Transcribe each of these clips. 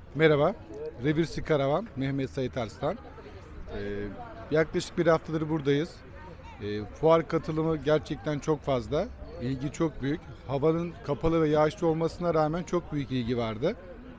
Merhaba, Revirsi Karavan, Mehmet Sait Arslan. Yaklaşık bir haftadır buradayız. Fuar katılımı gerçekten çok fazla, ilgi çok büyük. Havanın kapalı ve yağışlı olmasına rağmen çok büyük ilgi vardı.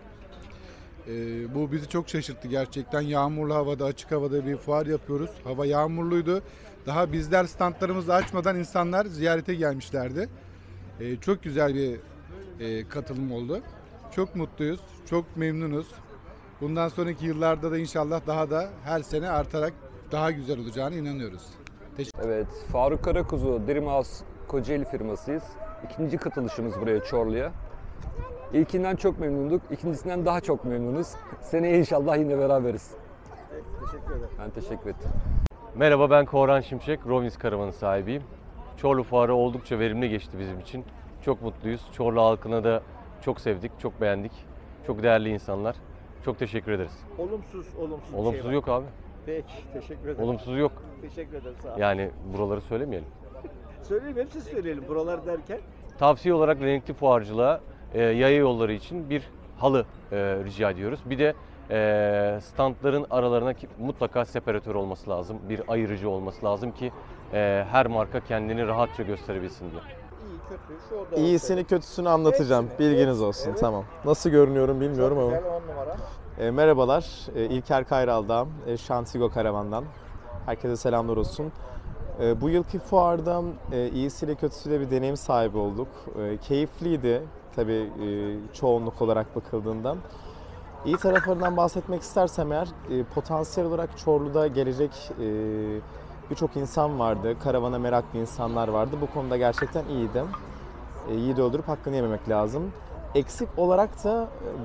Bu bizi çok şaşırttı gerçekten. Yağmurlu havada, açık havada bir fuar yapıyoruz. Hava yağmurluydu. Daha bizler standlarımızı açmadan insanlar ziyarete gelmişlerdi. Çok güzel bir katılım oldu. Çok mutluyuz, çok memnunuz. Bundan sonraki yıllarda da inşallah daha da her sene artarak daha güzel olacağına inanıyoruz. Evet, Faruk Karakuzu, Dreamhouse Kocaeli firmasıyız. İkinci katılışımız buraya Çorlu'ya. İlkinden çok memnunduk, ikincisinden daha çok memnunuz. Seneye inşallah yine beraberiz. Evet, teşekkür ederim. Ben teşekkür ettim. Merhaba, ben Koran Şimşek, Rovins Karavanı sahibiyim. Çorlu Fuarı oldukça verimli geçti bizim için. Çok mutluyuz. Çorlu halkına da çok sevdik, çok beğendik. Çok değerli insanlar. Çok teşekkür ederiz. Olumsuz bir Olumsuz şey var. yok abi. Peki, teşekkür ederim. Olumsuz yok. Teşekkür ederim, sağ olun. Yani buraları söylemeyelim. Söyleyelim, hepsi söyleyelim. Buralar derken? Tavsiye olarak renkli fuarcılığa, yaya yolları için bir halı rica ediyoruz. Bir de standların aralarına mutlaka separatör olması lazım. Bir ayırıcı olması lazım ki her marka kendini rahatça gösterebilsin diye. İyi, kötü, şu orada. İyisini kötüsünü anlatacağım. Hepsini, Bilginiz hepsini, olsun. evet. Tamam. Nasıl görünüyorum bilmiyorum Çok ama. güzel, 10 numara. Merhabalar. İlker Kayral'dan, Şantigo Karavan'dan. Herkese selamlar olsun. Bu yılki fuarda iyisiyle kötüsüyle bir deneyim sahibi olduk. Keyifliydi tabii çoğunluk olarak bakıldığından. İyi taraflarından bahsetmek istersem eğer potansiyel olarak Çorlu'da gelecek birçok insan vardı. Karavana meraklı insanlar vardı. Bu konuda gerçekten iyiydi. İyi de öldürüp hakkını yememek lazım. Eksik olarak da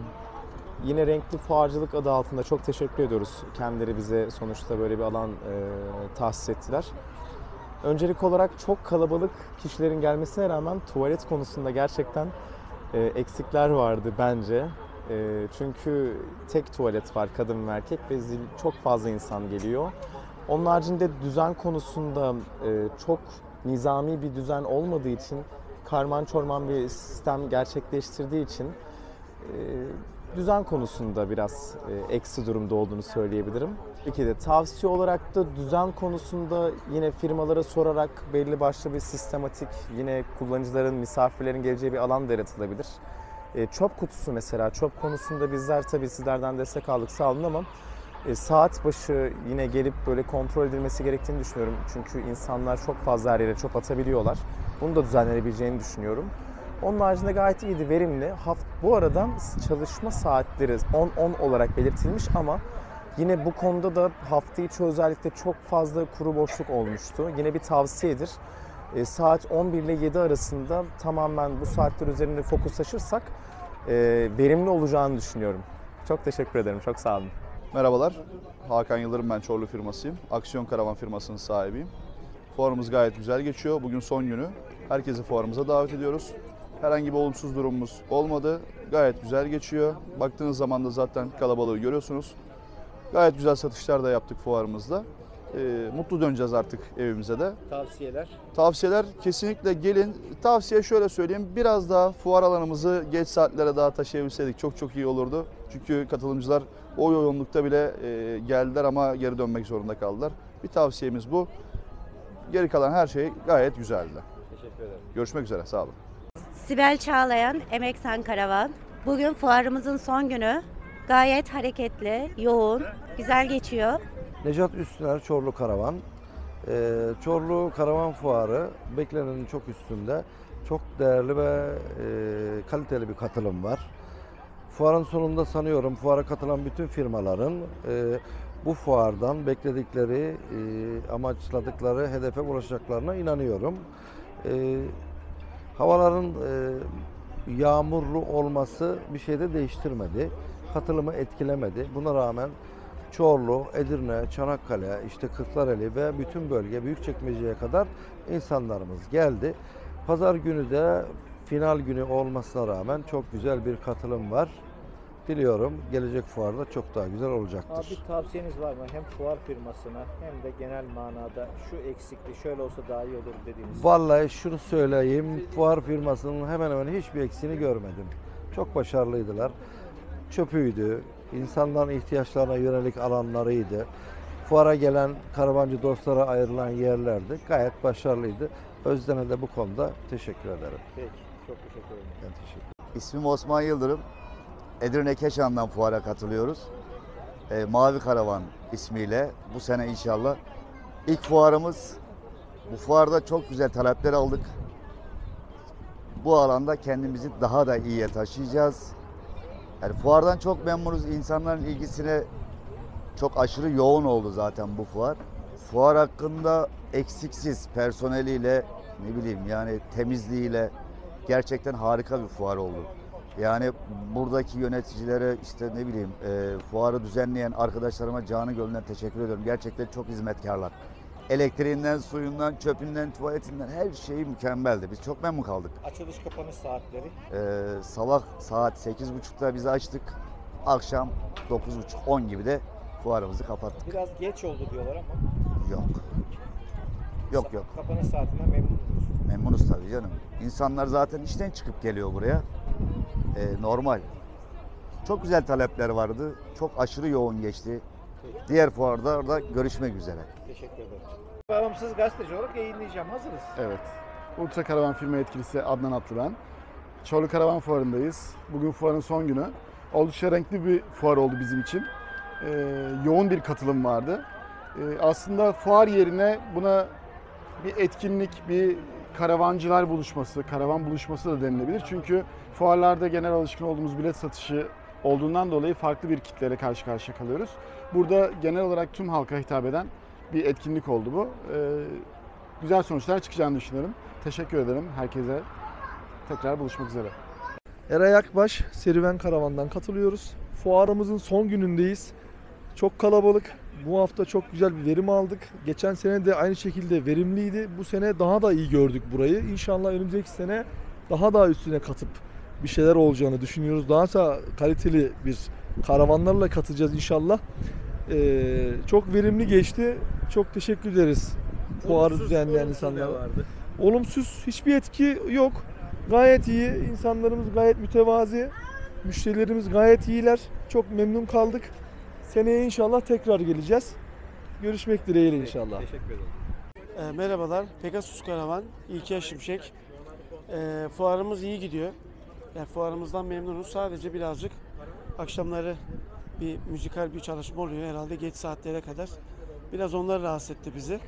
yine renkli fuarcılık adı altında çok teşekkür ediyoruz. Kendileri bize sonuçta böyle bir alan tahsis ettiler. Öncelik olarak çok kalabalık kişilerin gelmesine rağmen tuvalet konusunda gerçekten eksikler vardı bence. Çünkü tek tuvalet var, kadın ve erkek ve çok fazla insan geliyor. Onun haricinde düzen konusunda çok nizami bir düzen olmadığı için, karman çorman bir sistem gerçekleştirdiği için düzen konusunda biraz eksi durumda olduğunu söyleyebilirim. Peki de tavsiye olarak da düzen konusunda yine firmalara sorarak belli başlı bir sistematik, yine kullanıcıların, misafirlerin geleceği bir alan da yaratılabilir. Çöp kutusu mesela, çöp konusunda bizler tabii sizlerden destek aldık, sağ olun, ama saat başı yine gelip böyle kontrol edilmesi gerektiğini düşünüyorum. Çünkü insanlar çok fazla her yere çöp atabiliyorlar. Bunu da düzenlenebileceğini düşünüyorum. Onun haricinde gayet iyiydi, verimli. Bu arada çalışma saatleri 10-10 olarak belirtilmiş ama yine bu konuda da hafta içi özellikle çok fazla kuru boşluk olmuştu. Yine bir tavsiyedir. Saat 11 ile 7 arasında tamamen bu saatler üzerinde fokuslaşırsak verimli olacağını düşünüyorum. Çok teşekkür ederim, çok sağ olun. Merhabalar, Hakan Yıldırım, ben Çorlu firmasıyım. Aksiyon Karavan firmasının sahibiyim. Fuarımız gayet güzel geçiyor. Bugün son günü. Herkesi fuarımıza davet ediyoruz. Herhangi bir olumsuz durumumuz olmadı. Gayet güzel geçiyor. Baktığınız zaman da zaten kalabalığı görüyorsunuz. Gayet güzel satışlar da yaptık fuarımızda. Mutlu döneceğiz artık evimize de. Tavsiyeler. Tavsiyeler kesinlikle gelin. Tavsiye şöyle söyleyeyim. Biraz daha fuar alanımızı geç saatlere daha taşıyabilseydik çok iyi olurdu. Çünkü katılımcılar o yoğunlukta bile geldiler ama geri dönmek zorunda kaldılar. Bir tavsiyemiz bu. Geri kalan her şey gayet güzeldi. Teşekkür ederim. Görüşmek üzere. Sağ olun. Sibel Çağlayan, Emeksan Karavan. Bugün fuarımızın son günü. Gayet hareketli, yoğun, güzel geçiyor. Necat Üstüner, Çorlu Karavan. Çorlu Karavan Fuarı beklenenin çok üstünde. Çok değerli ve kaliteli bir katılım var. Fuarın sonunda sanıyorum fuara katılan bütün firmaların bu fuardan bekledikleri, amaçladıkları hedefe ulaşacaklarına inanıyorum. Havaların yağmurlu olması bir şey de değiştirmedi. Katılımı etkilemedi. Buna rağmen Çorlu, Edirne, Çanakkale, işte Kırklareli ve bütün bölge Büyükçekmece'ye kadar insanlarımız geldi. Pazar günü de final günü olmasına rağmen çok güzel bir katılım var. Diliyorum gelecek fuarda çok daha güzel olacaktır. Abi, tavsiyeniz var mı? Hem fuar firmasına hem de genel manada şu eksikti, şöyle olsa daha iyi olur dediğiniz. Vallahi şunu söyleyeyim, fuar firmasının hemen hemen hiçbir eksiğini görmedim. Çok başarılıydılar. çöpüydü, insanların ihtiyaçlarına yönelik alanlarıydı. Fuara gelen karavancı dostlara ayrılan yerlerdi. Gayet başarılıydı. Özden'e de bu konuda teşekkür ederim. Peki, çok teşekkür ederim. Ben teşekkür ederim. İsmim Osman Yıldırım. Edirne Keşan'dan fuara katılıyoruz. Mavi Karavan ismiyle bu sene inşallah. İlk fuarımız. Bu fuarda çok güzel talepler aldık. Bu alanda kendimizi daha da iyiye taşıyacağız. Yani fuardan çok memnunuz. İnsanların ilgisine çok aşırı yoğun oldu zaten bu fuar. Fuar hakkında eksiksiz personeliyle, ne bileyim yani temizliğiyle gerçekten harika bir fuar oldu. Yani buradaki yöneticilere işte ne bileyim fuarı düzenleyen arkadaşlarıma canı gönülden teşekkür ediyorum. Gerçekten çok hizmetkarlar. Elektriğinden, suyundan, çöpünden, tuvaletinden her şeyi mükemmeldi. Biz çok memnun kaldık. Açılış kapanış saatleri. Sabah saat 8.30'da biz açtık. Akşam 9.30-10 gibi de fuarımızı kapattık. Biraz geç oldu diyorlar ama. Yok. Kapanış saatinden memnun musunuz? Memnunuz tabii canım. İnsanlar zaten işten çıkıp geliyor buraya. Normal. Çok güzel talepler vardı. Çok aşırı yoğun geçti. Diğer fuarda görüşmek üzere. Teşekkür ederim. Bağımsız gazeteci olarak yayınlayacağım. Hazırız. Evet. Ultra Karavan firma yetkilisi Adnan Atlı ben. Çorlu Karavan Fuarı'ndayız. Bugün fuarın son günü. Oldukça renkli bir fuar oldu bizim için. Yoğun bir katılım vardı. Aslında fuar yerine buna bir etkinlik, bir karavancılar buluşması, karavan buluşması da denilebilir. Çünkü fuarlarda genel alışkın olduğumuz bilet satışı olduğundan dolayı farklı bir kitleyle karşı karşıya kalıyoruz. Burada genel olarak tüm halka hitap eden bir etkinlik oldu bu. Güzel sonuçlar çıkacağını düşünüyorum. Teşekkür ederim herkese. Tekrar buluşmak üzere. Eray Akbaş, Serüven Karavan'dan katılıyoruz. Fuarımızın son günündeyiz. Çok kalabalık. Bu hafta çok güzel bir verim aldık. Geçen sene de aynı şekilde verimliydi. Bu sene daha da iyi gördük burayı. İnşallah önümüzdeki sene daha da üstüne katıp bir şeyler olacağını düşünüyoruz. Daha da kaliteli bir karavanlarla katacağız inşallah. Çok verimli geçti. Çok teşekkür ederiz fuarı düzenleyen insanlara. Olumsuz hiçbir etki yok. Gayet iyi. İnsanlarımız gayet mütevazi. Müşterilerimiz gayet iyiler. Çok memnun kaldık. Seneye inşallah tekrar geleceğiz. Görüşmek dileğiyle inşallah. Teşekkür ederim. Merhabalar, Pegasus Karavan, İlker Şimşek. Fuarımız iyi gidiyor. Yani fuarımızdan memnunuz. Sadece birazcık akşamları bir müzikal bir çalışma oluyor herhalde geç saatlere kadar. Biraz onlar rahatsız etti bizi.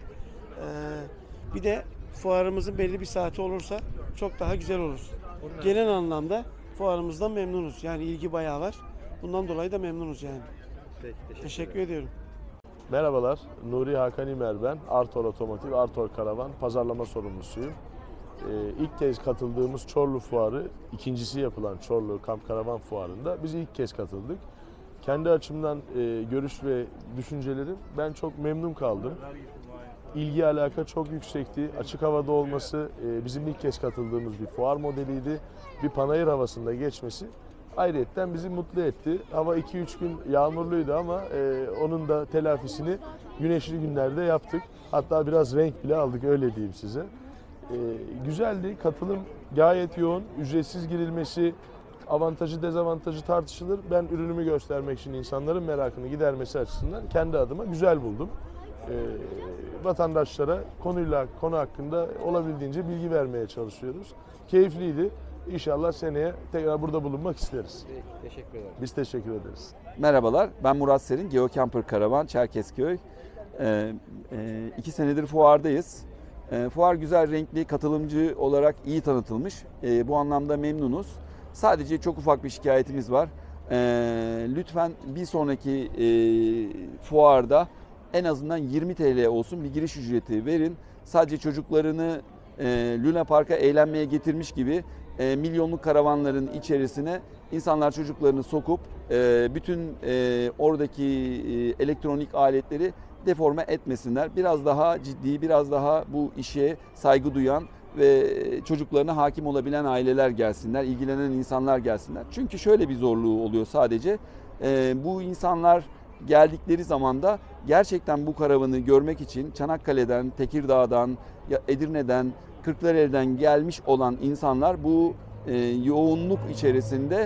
Bir de fuarımızın belli bir saati olursa çok daha güzel olur. Genel anlamda fuarımızdan memnunuz. Yani ilgi bayağı var. Bundan dolayı da memnunuz yani. Peki, Teşekkür ediyorum. Merhabalar, Nuri Hakan İmer ben. Artor Otomotiv, Artor Karavan pazarlama sorumlusuyum. İlk kez katıldığımız Çorlu Fuarı, ikincisi yapılan Çorlu Kamp Karavan Fuarı'nda biz ilk kez katıldık. Kendi açımdan görüş ve düşüncelerim, ben çok memnun kaldım. İlgi alaka çok yüksekti. Açık havada olması bizim ilk kez katıldığımız bir fuar modeliydi. Bir panayır havasında geçmesi ayrıyetten bizi mutlu etti. Hava 2-3 gün yağmurluydu ama onun da telafisini güneşli günlerde yaptık. Hatta biraz renk bile aldık, öyle diyeyim size. Güzeldi, katılım gayet yoğun, ücretsiz girilmesi, avantajı dezavantajı tartışılır. Ben ürünümü göstermek için insanların merakını gidermesi açısından kendi adıma güzel buldum. Vatandaşlara konu hakkında olabildiğince bilgi vermeye çalışıyoruz. Keyifliydi. İnşallah seneye tekrar burada bulunmak isteriz. Teşekkür ederim. Biz teşekkür ederiz. Merhabalar, ben Murat Serin, Geocamper Karavan, Çerkezköy. 2 senedir fuardayız. Fuar güzel, renkli, katılımcı olarak iyi tanıtılmış. Bu anlamda memnunuz. Sadece çok ufak bir şikayetimiz var. Lütfen bir sonraki fuarda en azından 20 TL olsun bir giriş ücreti verin. Sadece çocuklarını Luna Park'a eğlenmeye getirmiş gibi milyonluk karavanların içerisine insanlar çocuklarını sokup bütün oradaki elektronik aletleri deforme etmesinler. Biraz daha ciddi, biraz daha bu işe saygı duyan ve çocuklarına hakim olabilen aileler gelsinler, ilgilenen insanlar gelsinler. Çünkü şöyle bir zorluğu oluyor sadece. Bu insanlar geldikleri zaman da gerçekten bu karavanı görmek için Çanakkale'den, Tekirdağ'dan, Edirne'den, Kırklareli'den gelmiş olan insanlar bu yoğunluk içerisinde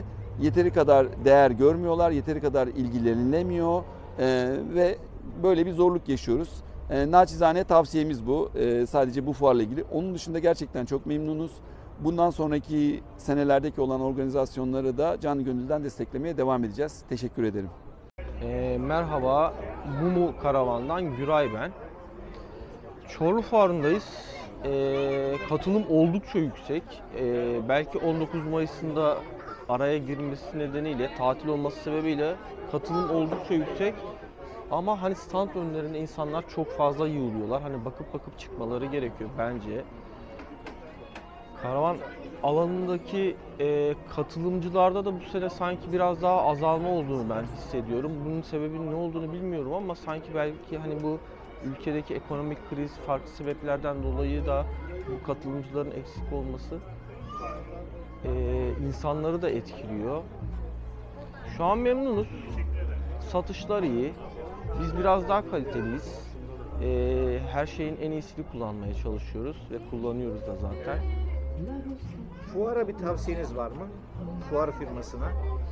yeteri kadar değer görmüyorlar, yeteri kadar ilgilenilemiyor ve böyle bir zorluk yaşıyoruz. Naçizane tavsiyemiz bu. Sadece bu fuarla ilgili. Onun dışında gerçekten çok memnunuz. Bundan sonraki senelerdeki olan organizasyonları da canı gönülden desteklemeye devam edeceğiz. Teşekkür ederim. Merhaba, Mumu Karavan'dan Güray ben. Çorlu Fuarı'ndayız. Katılım oldukça yüksek. Belki 19 Mayıs'ında araya girmesi nedeniyle, tatil olması sebebiyle katılım oldukça yüksek. Ama hani stand önlerine insanlar çok fazla yığılıyorlar. Hani bakıp çıkmaları gerekiyor bence. Karavan alanındaki katılımcılarda da bu sene sanki biraz daha azalma olduğunu ben hissediyorum. Bunun sebebinin ne olduğunu bilmiyorum ama sanki belki hani bu ülkedeki ekonomik kriz, farklı sebeplerden dolayı da bu katılımcıların eksik olması insanları da etkiliyor. Şu an memnunuz. Satışlar iyi. Biz biraz daha kaliteliyiz. Her şeyin en iyisini kullanmaya çalışıyoruz ve kullanıyoruz da zaten. Fuara bir tavsiyeniz var mı? Fuar firmasına.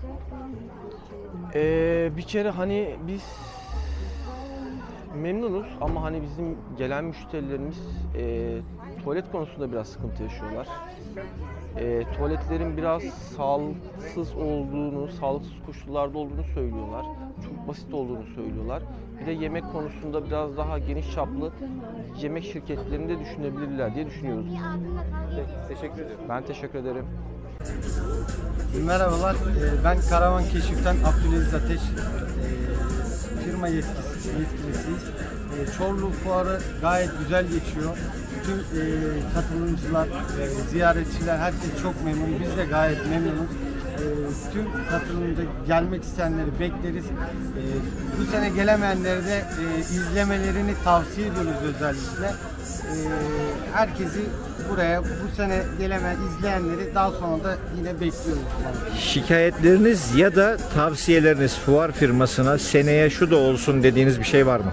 Bir kere hani biz memnunuz ama hani bizim gelen müşterilerimiz tuvalet konusunda biraz sıkıntı yaşıyorlar. Tuvaletlerin biraz sağlıksız olduğunu, sağlıksız koşullarda olduğunu söylüyorlar. Çok basit olduğunu söylüyorlar. Bir de yemek konusunda biraz daha geniş çaplı yemek şirketlerini de düşünebilirler diye düşünüyoruz. Teşekkür ederim. Ben teşekkür ederim. Merhabalar, ben Karavan Keşif'ten Abdülaziz Ateş. Firma yetkilisiyiz. Çorlu Fuarı gayet güzel geçiyor. Tüm katılımcılar, ziyaretçiler, herkes çok memnun. Biz de gayet memnunuz. Tüm katılımcı gelmek isteyenleri bekleriz. Bu sene gelemeyenleri de izlemelerini tavsiye ediyoruz özellikle. Herkesi buraya bu sene izleyenleri daha sonra da yine bekliyoruz. Şikayetleriniz ya da tavsiyeleriniz fuar firmasına seneye şu da olsun dediğiniz bir şey var mı?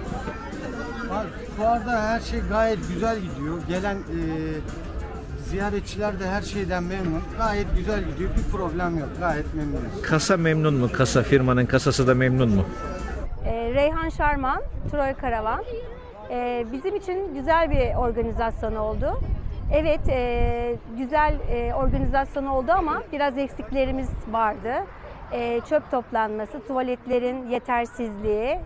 Fuarda her şey gayet güzel gidiyor. Gelen ziyaretçiler de her şeyden memnun. Gayet güzel gidiyor. Bir problem yok. Gayet memnunuz. Kasa memnun mu? Firmanın kasası da memnun mu? Reyhan Şarman, Troy Karavan. Bizim için güzel bir organizasyon oldu. Evet, güzel organizasyon oldu ama biraz eksiklerimiz vardı. Çöp toplanması, tuvaletlerin yetersizliği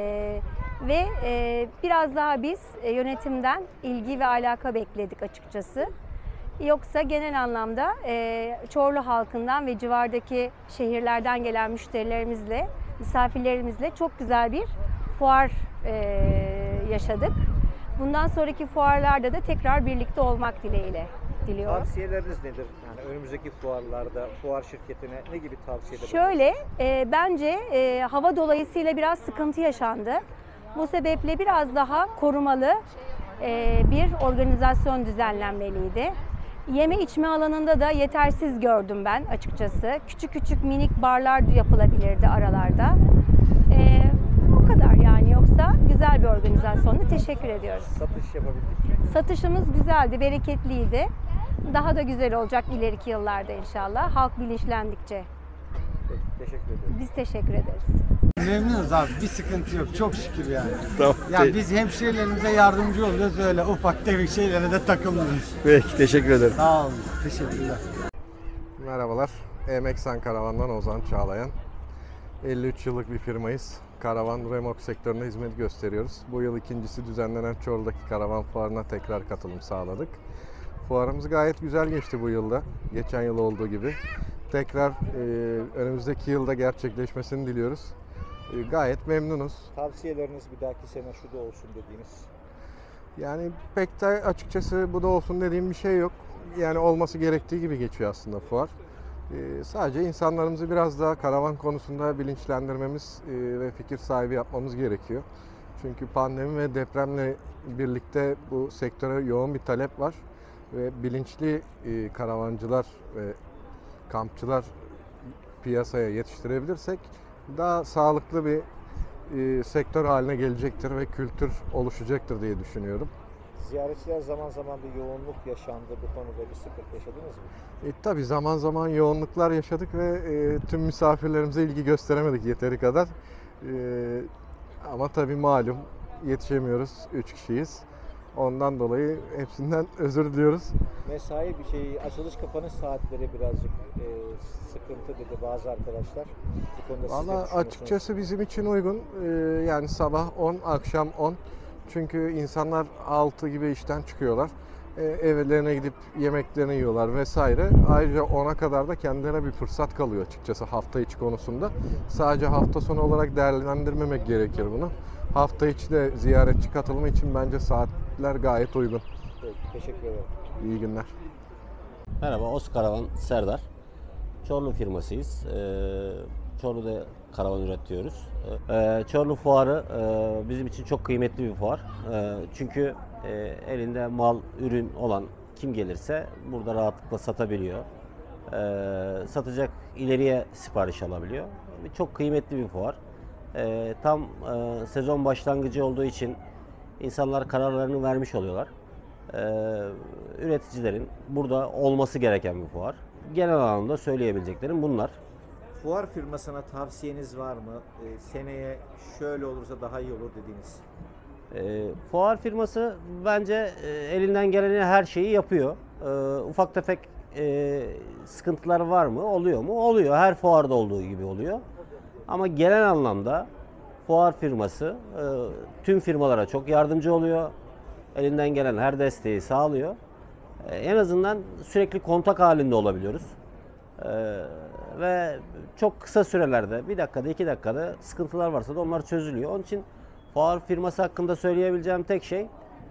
ve biraz daha biz yönetimden ilgi ve alaka bekledik açıkçası. Yoksa genel anlamda Çorlu halkından ve civardaki şehirlerden gelen müşterilerimizle, misafirlerimizle çok güzel bir fuar yaşadık. Bundan sonraki fuarlarda da tekrar birlikte olmak dileğiyle diliyorum. Tavsiyeleriniz nedir? Yani önümüzdeki fuarlarda, fuar şirketine ne gibi tavsiyeler? Şöyle, bence hava dolayısıyla biraz sıkıntı yaşandı. Bu sebeple biraz daha korumalı bir organizasyon düzenlenmeliydi. Yeme içme alanında da yetersiz gördüm ben açıkçası. Küçük minik barlar yapılabilirdi aralarda. O kadar yani, yoksa güzel bir organizasyondu. Teşekkür ediyoruz. Satış yapabildik mi? Satışımız güzeldi, bereketliydi. Daha da güzel olacak ileriki yıllarda inşallah. Halk bilinçlendikçe. Teşekkür ederim. Biz teşekkür ederiz. Memnunuz abi. Bir sıkıntı yok. Çok şükür yani. Tamam. Yani biz hemşehrilerimize yardımcı oluyoruz. Öyle ufak tefek şeylere de takılmıyoruz. Peki, teşekkür ederim. Sağ olun. Teşekkürler. Merhabalar. Emeksan Karavan'dan Ozan Çağlayan. 53 yıllık bir firmayız. Karavan remork sektörüne hizmet gösteriyoruz. Bu yıl ikincisi düzenlenen Çorlu'daki karavan fuarına tekrar katılım sağladık. Fuarımız gayet güzel geçti bu yılda. Geçen yıl olduğu gibi. Tekrar önümüzdeki yılda gerçekleşmesini diliyoruz. Gayet memnunuz. Tavsiyeleriniz bir dahaki sene şu da olsun dediğiniz? Yani pek de açıkçası bu da olsun dediğim bir şey yok. Yani olması gerektiği gibi geçiyor aslında fuar. Sadece insanlarımızı biraz daha karavan konusunda bilinçlendirmemiz ve fikir sahibi yapmamız gerekiyor. Çünkü pandemi ve depremle birlikte bu sektöre yoğun bir talep var. Ve bilinçli karavancılar ve kampçılar piyasaya yetiştirebilirsek daha sağlıklı bir sektör haline gelecektir ve kültür oluşacaktır diye düşünüyorum. Ziyaretçiler zaman zaman bir yoğunluk yaşandı. Bu konuda bir sıkıntı yaşadınız mı? Tabii zaman zaman yoğunluklar yaşadık ve tüm misafirlerimize ilgi gösteremedik yeteri kadar. Ama tabii malum yetişemiyoruz, 3 kişiyiz. Ondan dolayı hepsinden özür diliyoruz. Mesai bir şey, açılış kapanış saatleri birazcık sıkıntı dedi bazı arkadaşlar. Bu konuda siz ne Valla düşünüyorsunuz? açıkçası bizim için uygun. Yani sabah 10, akşam 10. Çünkü insanlar 6 gibi işten çıkıyorlar. Evlerine gidip yemeklerini yiyorlar vesaire. Ayrıca 10'a kadar da kendilerine bir fırsat kalıyor açıkçası hafta içi konusunda. Sadece hafta sonu olarak değerlendirmemek gerekir bunu. Hafta içi de ziyaretçi katılımı için bence saatler gayet uygun. Peki, teşekkür ederim. İyi günler. Merhaba, Oskaravan Serdar. Çorlu firmasıyız. Çorlu'da karavan üretiyoruz. Çorlu Fuarı bizim için çok kıymetli bir fuar. Çünkü elinde mal, ürün olan kim gelirse burada rahatlıkla satabiliyor. Satacak, ileriye sipariş alabiliyor. Çok kıymetli bir fuar. Tam sezon başlangıcı olduğu için insanlar kararlarını vermiş oluyorlar. Üreticilerin burada olması gereken bir fuar. Genel anlamda söyleyebileceklerim bunlar. Fuar firmasına tavsiyeniz var mı? Seneye şöyle olursa daha iyi olur dediğiniz. Fuar firması bence elinden gelen her şeyi yapıyor. Ufak tefek sıkıntılar var mı? Oluyor mu? Oluyor. Her fuarda olduğu gibi oluyor. Ama genel anlamda fuar firması tüm firmalara çok yardımcı oluyor. Elinden gelen her desteği sağlıyor. En azından sürekli kontak halinde olabiliyoruz. Ve çok kısa sürelerde, 1 dakikada, 2 dakikada sıkıntılar varsa da onlar çözülüyor. Onun için fuar firması hakkında söyleyebileceğim tek şey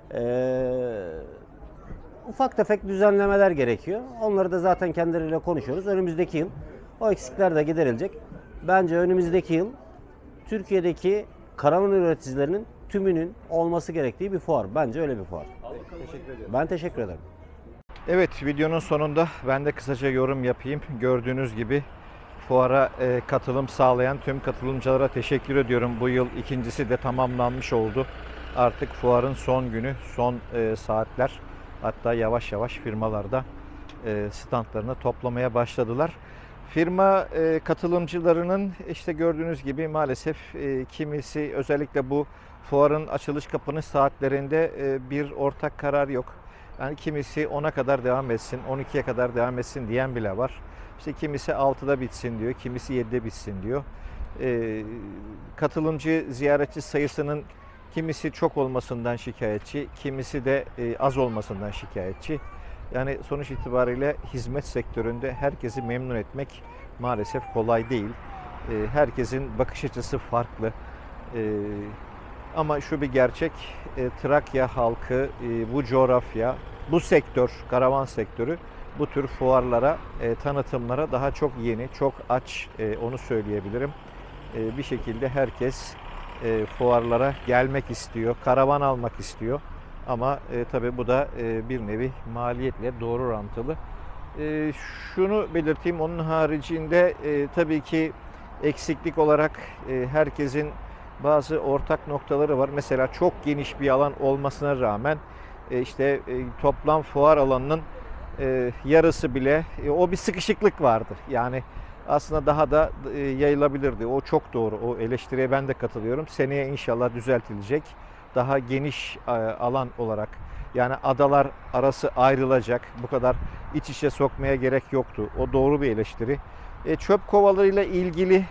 ufak tefek düzenlemeler gerekiyor. Onları da zaten kendileriyle konuşuyoruz. Önümüzdeki yıl o eksikler de giderilecek. Bence önümüzdeki yıl Türkiye'deki karavan üreticilerinin tümünün olması gerektiği bir fuar. Bence öyle bir fuar. Teşekkür ederim. Ben teşekkür ederim. Evet, videonun sonunda ben de kısaca yorum yapayım. Gördüğünüz gibi fuara katılım sağlayan tüm katılımcılara teşekkür ediyorum. Bu yıl ikincisi de tamamlanmış oldu. Artık fuarın son günü, son saatler. Hatta yavaş yavaş firmalarda standlarını toplamaya başladılar. Firma katılımcılarının işte gördüğünüz gibi maalesef kimisi özellikle bu fuarın açılış kapanış saatlerinde bir ortak karar yok. Yani kimisi 10'a kadar devam etsin, 12'ye kadar devam etsin diyen bile var. İşte kimisi 6'da bitsin diyor, kimisi 7'de bitsin diyor. Katılımcı, ziyaretçi sayısının kimisi çok olmasından şikayetçi, kimisi de az olmasından şikayetçi. Yani sonuç itibariyle hizmet sektöründe herkesi memnun etmek maalesef kolay değil. Herkesin bakış açısı farklı. Ama şu bir gerçek, Trakya halkı, bu coğrafya, bu sektör, karavan sektörü bu tür fuarlara, tanıtımlara daha çok yeni, çok aç, onu söyleyebilirim. Bir şekilde herkes fuarlara gelmek istiyor, karavan almak istiyor. Ama tabii bu da bir nevi maliyetle doğru orantılı. Şunu belirteyim, onun haricinde tabii ki eksiklik olarak herkesin bazı ortak noktaları var. Mesela çok geniş bir alan olmasına rağmen işte toplam fuar alanının yarısı bile o bir sıkışıklık vardı. Yani aslında daha da yayılabilirdi. O çok doğru. O eleştiriye ben de katılıyorum. Seneye inşallah düzeltilecek. Daha geniş alan olarak, yani adalar arası ayrılacak. Bu kadar iç içe sokmaya gerek yoktu. O doğru bir eleştiri. Çöp kovalarıyla ilgili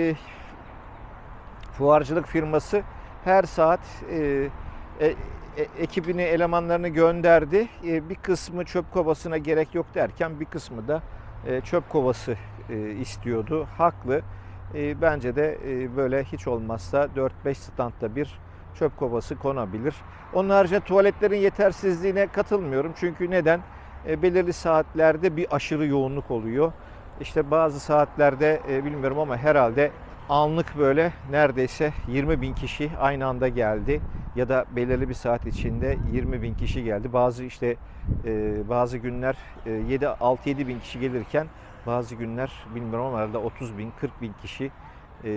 fuarcılık firması her saat ekibini, elemanlarını gönderdi. Bir kısmı çöp kovasına gerek yok derken bir kısmı da çöp kovası istiyordu. Haklı. Bence de böyle hiç olmazsa 4-5 standta bir çöp kovası konabilir. Onun haricinde tuvaletlerin yetersizliğine katılmıyorum. Çünkü neden? Belirli saatlerde bir aşırı yoğunluk oluyor. İşte bazı saatlerde bilmiyorum ama herhalde anlık böyle neredeyse 20.000 kişi aynı anda geldi. Ya da belirli bir saat içinde 20.000 kişi geldi. Bazı günler 6-7 bin kişi gelirken bazı günler bilmiyorum ama herhalde 30.000, 40.000 kişi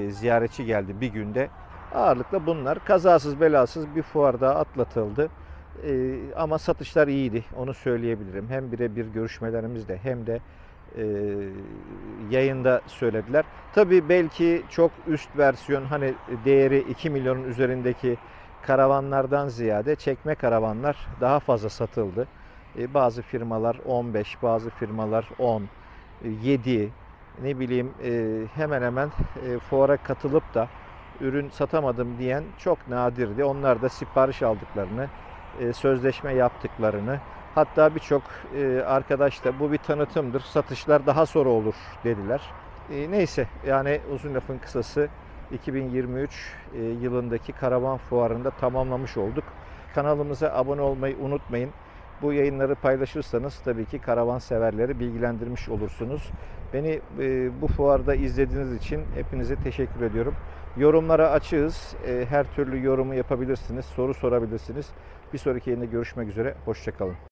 ziyaretçi geldi bir günde. Ağırlıkla bunlar kazasız belasız bir fuarda atlatıldı. Ama satışlar iyiydi, onu söyleyebilirim. Hem birebir görüşmelerimizde hem de yayında söylediler. Tabii belki çok üst versiyon, hani değeri 2 milyonun üzerindeki karavanlardan ziyade çekme karavanlar daha fazla satıldı. Bazı firmalar 15, bazı firmalar 10, 7, ne bileyim hemen hemen fuara katılıp da ürün satamadım diyen çok nadirdi. Onlar da sipariş aldıklarını, sözleşme yaptıklarını, hatta birçok arkadaş da bu bir tanıtımdır, satışlar daha sonra olur dediler. Neyse, yani uzun lafın kısası 2023 yılındaki karavan fuarında tamamlamış olduk. Kanalımıza abone olmayı unutmayın. Bu yayınları paylaşırsanız tabii ki karavan severleri bilgilendirmiş olursunuz. Beni bu fuarda izlediğiniz için hepinize teşekkür ediyorum. Yorumlara açığız. Her türlü yorumu yapabilirsiniz, soru sorabilirsiniz. Bir sonraki yayında görüşmek üzere. Hoşça kalın.